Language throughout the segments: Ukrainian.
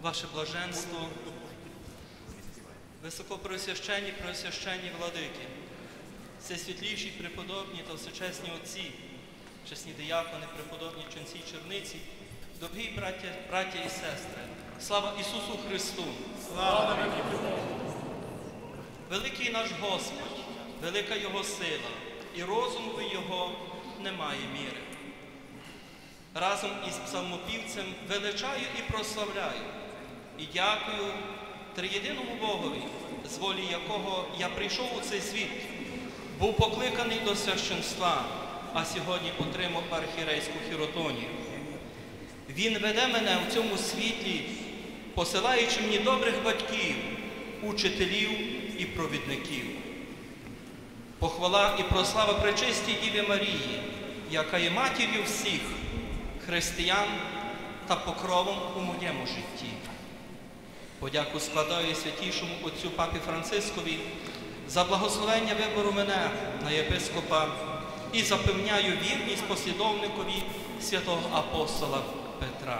Ваше блаженство, високопреосвященні, преосвященні владики, всесвітліші преподобні та всечесні отці, чесні диякони, преподобні ченці й черниці, дорогі браття і сестри, слава Ісусу Христу! Слава навіки Богу! Великий наш Господь, велика Його сила, і розуму Його немає міри. Разом із псалмопівцем величаю і прославляю, і дякую триєдиному Богові, з волі якого я прийшов у цей світ, був покликаний до священства, а сьогодні отримав архієрейську хіротонію. Він веде мене в цьому світлі, посилаючи мені добрих батьків, учителів і провідників. Похвала і прослава пречистій Діві Марії, яка є матір'ю всіх християн та покровом у моєму житті. Подяку складаю святішому отцю папі Францискові за благословення вибору мене на єпископа і запевняю вірність послідовникові святого апостола Петра.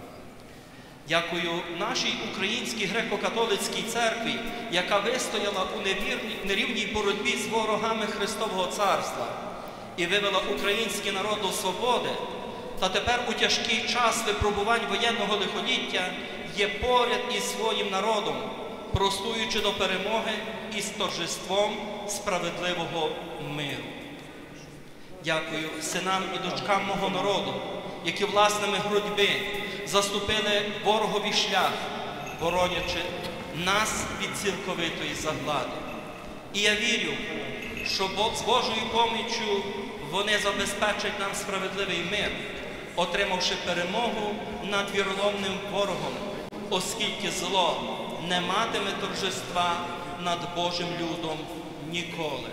Дякую нашій Українській греко-католицькій церкві, яка вистояла у нерівній боротьбі з ворогами Христового Царства і вивела український народ до свободи, та тепер у тяжкий час випробувань воєнного лихоліття є поряд із своїм народом, простуючи до перемоги із торжеством справедливого миру. Дякую синам і дочкам мого народу, які власними грудьми заступили ворогові шлях, боронячи нас від цілковитої заглади. І я вірю, що з Божою поміччю вони забезпечать нам справедливий мир, отримавши перемогу над віроломним ворогом, оскільки зло не матиме торжества над Божим людом ніколи.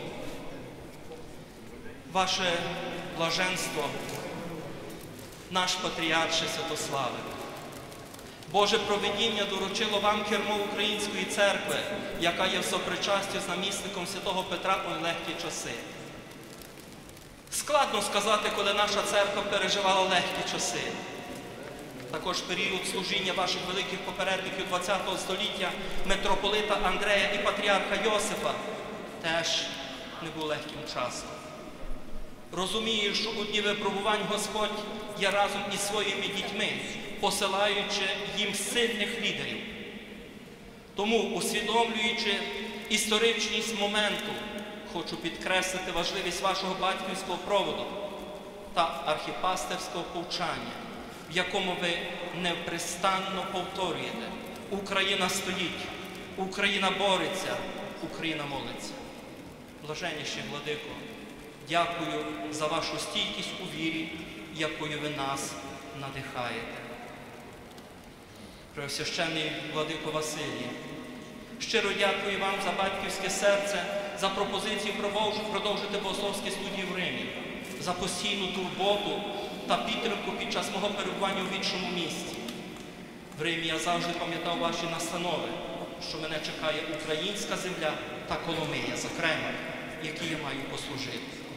Ваше блаженство, наш патріарше Святославе, Боже провидіння доручило вам кермо Української церкви, яка є в сопричасті з намісником святого Петра у нелегкі часи. Складно сказати, коли наша церква переживала легкі часи. Також період служіння ваших великих попередників ХХ століття, митрополита Андрея і патріарха Йосифа, теж не був легким часом. Розумію, що у дні випробувань Господь є разом із своїми дітьми, посилаючи їм сильних лідерів. Тому, усвідомлюючи історичність моменту, хочу підкреслити важливість вашого батьківського проводу та архіпастерського повчання, в якому ви непрестанно повторюєте: Україна стоїть, Україна бореться, Україна молиться. Блаженніший владико, дякую за вашу стійкість у вірі, якою ви нас надихаєте. Преосвященний владико Василій, щиро дякую вам за батьківське серце, за пропозицію продовжити богословські студії в Римі, за постійну турботу та підтримку під час мого перебування у іншому місті. В Римі я завжди пам'ятав ваші настанови, що мене чекає українська земля та Коломия, зокрема, якій я маю послужити.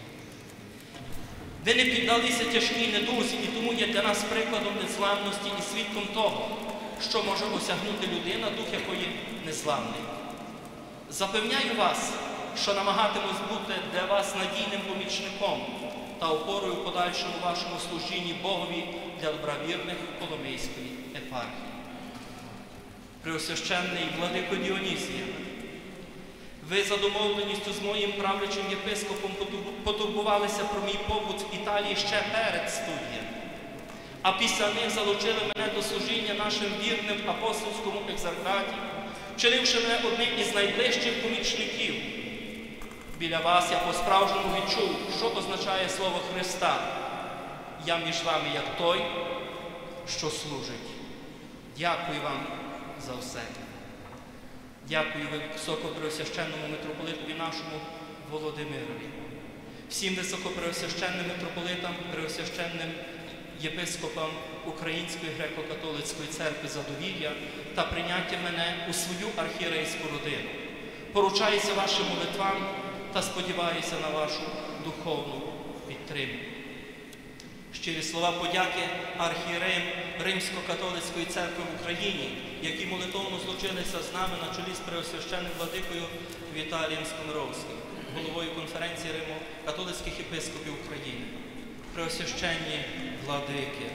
Ви не піддалися тяжкій недузі, і тому є для нас прикладом незламності і свідком того, що може осягнути людина, дух якої незламний. Запевняю вас, що намагатимусь бути для вас надійним помічником та опорою в подальшому вашому служінні Богові для добровірних Коломийської епархії. Преосвященний владико Діонісія, ви за домовленістю з моїм правлячим єпископом потурбувалися про мій побут в Італії ще перед студієм, а після них залучили мене до служіння нашим вірним апостольському екзархаті, вчинивши мене одним із найближчих помічників. Біля вас я по-справжньому відчув, що означає слово Христа. Я між вами як той, що служить. Дякую вам за все. Дякую високопреосвященному митрополитові нашому Володимирові, всім високопреосвященним митрополитам, преосвященним єпископам Української греко-католицької церкви за довір'я та прийняття мене у свою архієрейську родину. Поручаюся вашим молитвам та сподіваюся на вашу духовну підтримку. Щирі слова подяки архієреям Римсько-католицької церкви в Україні, які молитовно злучилися з нами на чолі з преосвященним владикою Віталієм Скоморовським, головою конференції Риму католицьких єпископів України. Преосвященні владики.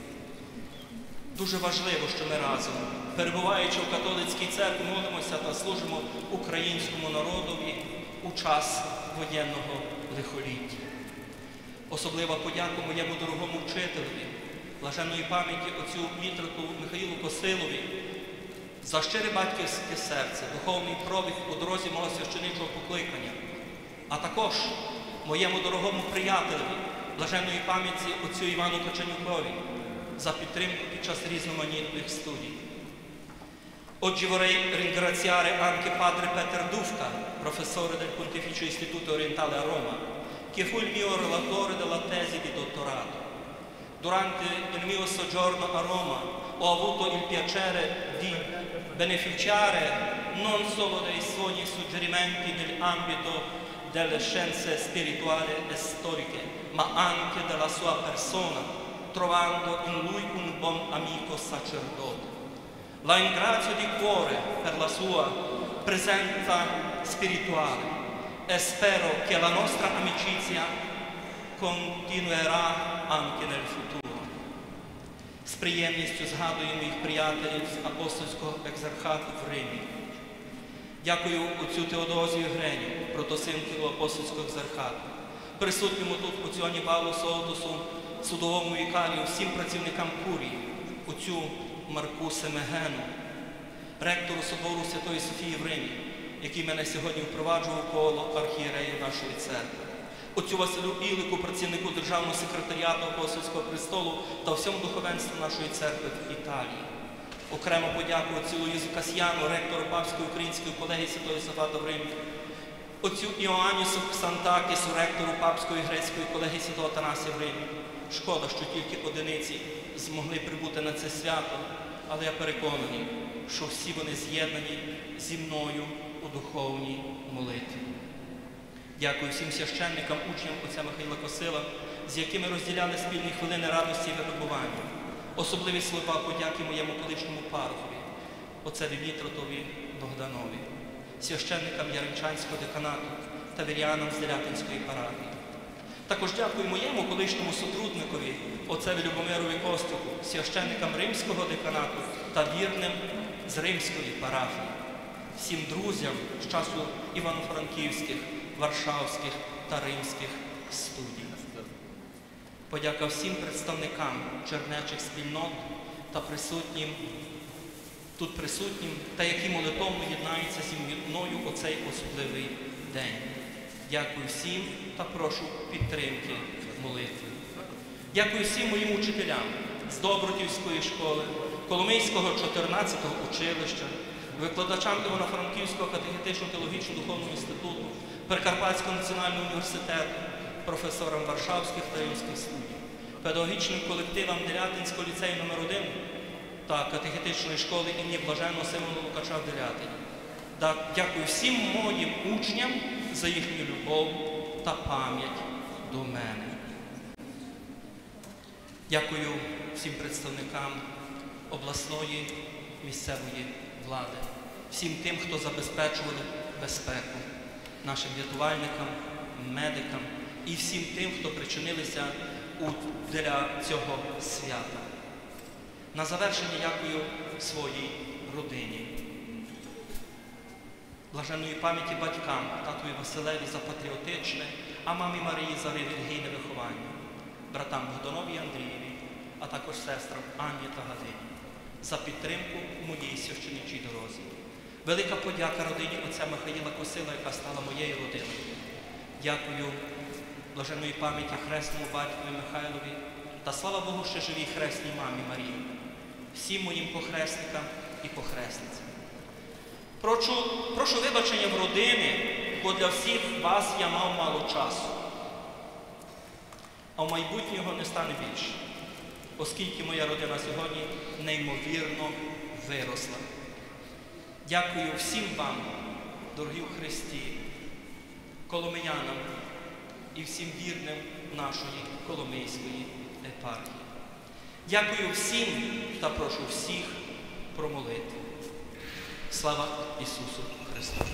Дуже важливо, що ми разом, перебуваючи в католицькій церкві, молимося та служимо українському народові у час воєнного лихоліття. Особлива подяка моєму дорогому вчителеві, блаженної пам'яті отцю мітриту Михаїлу Косилові, за щире батьківське серце, духовний пробіг у дорозі мого священичого покликання, а також моєму дорогому приятелеві, блаженної пам'яті отцю Івану Коченюкові, за підтримку під час різноманітних студій. Oggi vorrei ringraziare anche padre Peter Dufka, professore del Pontificio Istituto Orientale a Roma, che fu il mio relatore della tesi di dottorato. Durante il mio soggiorno a Roma ho avuto il piacere di beneficiare non solo dei suoi suggerimenti nell'ambito delle scienze spirituali e storiche, ma anche della sua persona, trovando in lui un buon amico sacerdote. La ringrazio di cuore per la sua presenza spirituale e spero che la nostra amicizia continuerà anche nel futuro. З приємністю згадую моїх приятелів з апостольського екзархату в Римі. Дякую отцю Теодозію Греню, протосинкілу апостольського екзархату, присутньому тут отцю Анібалу Солотусу, судовому вікарію, всім працівникам курії, отцю Марку Семегену, ректору собору Святої Софії в Римі, який мене сьогодні впроваджував в коло архієреїв нашої церкви, отцю Василю Ілику, працівнику Державного секретаріату Апостольського престолу та всьому духовенству нашої церкви в Італії. Окремо подяку отцю Луїзу Касьяну, ректору Папської української колегії Святої Софата в Римі, отцю Іоаннісу Ксантакісу, ректору Папської грецької колегії Святого Атанасія в Римі. Шкода, що тільки одиниці змогли прибути на це свято, але я переконаний, що всі вони з'єднані зі мною у духовній молитві. Дякую всім священникам, учням отця Михайла Косила, з якими розділяли спільні хвилини радості і випробування. Особливі слова подяки моєму колишньому парохові, отцеві Мітротові Богданові, священникам Яремчанського деканату та вірянам з Делятинської парафії. Також дякую моєму колишньому сотрудникові, отцеві Любомирові Костюку, священникам Римського деканату та вірним з Римської парафії, всім друзям з часу івано-франківських, варшавських та римських студій. Подяка всім представникам чернечих спільнот та тут присутнім, та які молитовно єднаються зі мною у цей особливий день. Дякую всім та прошу підтримки молитви. Дякую всім моїм учителям з Добротівської школи, Коломийського 14-го училища, викладачам Івано-Франківського катехетично-теологічно-духовного інституту, Прикарпатського національного університету, професорам Варшавських та Римських студій, педагогічним колективам Делятинського ліцею номер 1 та катехетичної школи імені Блаженного Симона Лукача в Делятині. Дякую всім моїм учням за їхню любов та пам'ять до мене. Дякую всім представникам обласної місцевої влади, всім тим, хто забезпечували безпеку, нашим рятувальникам, медикам і всім тим, хто причинилися для цього свята. На завершення дякую своїй родині. Блаженної пам'яті батькам, татові Василеві за патріотичне, а мамі Марії за релігійне виховання, братам Богданові і Андрієві, а також сестрам Анні та Галині за підтримку у моїй священичій дорозі. Велика подяка родині отця Михаїла Косила, яка стала моєю родиною. Дякую блаженної пам'яті хресному батькові Михайлові та, слава Богу, ще живій хресній мамі Марії, всім моїм похресникам і похресницям. Прошу вибачення в родини, бо для всіх вас я мав мало часу. А в майбутнього не стане більше, оскільки моя родина сьогодні неймовірно виросла. Дякую всім вам, дорогі у Христі, коломиянам і всім вірним нашої Коломийської епархії. єпархії. Дякую всім та прошу всіх про молитву. Слава Ісусу Христу!